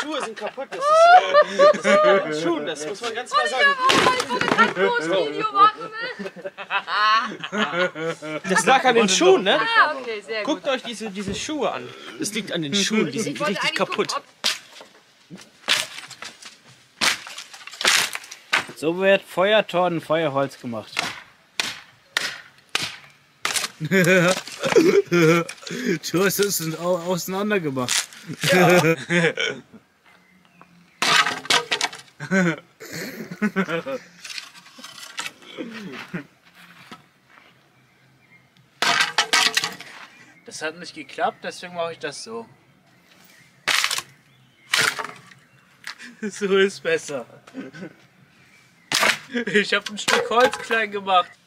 Schuhe sind kaputt. Das liegt an den Schuhen, das muss man ganz klar sagen. Ich wollte kein Video machen. Das lag an den Schuhen, ne? Ah, okay, sehr gut. Guckt euch diese Schuhe an. Das liegt an den Schuhen, die sind richtig kaputt. So wird Feuertorten Feuerholz gemacht. Du hast es auseinander gemacht. Ja. Das hat nicht geklappt, deswegen mache ich das so. So ist besser. Ich habe ein Stück Holz klein gemacht.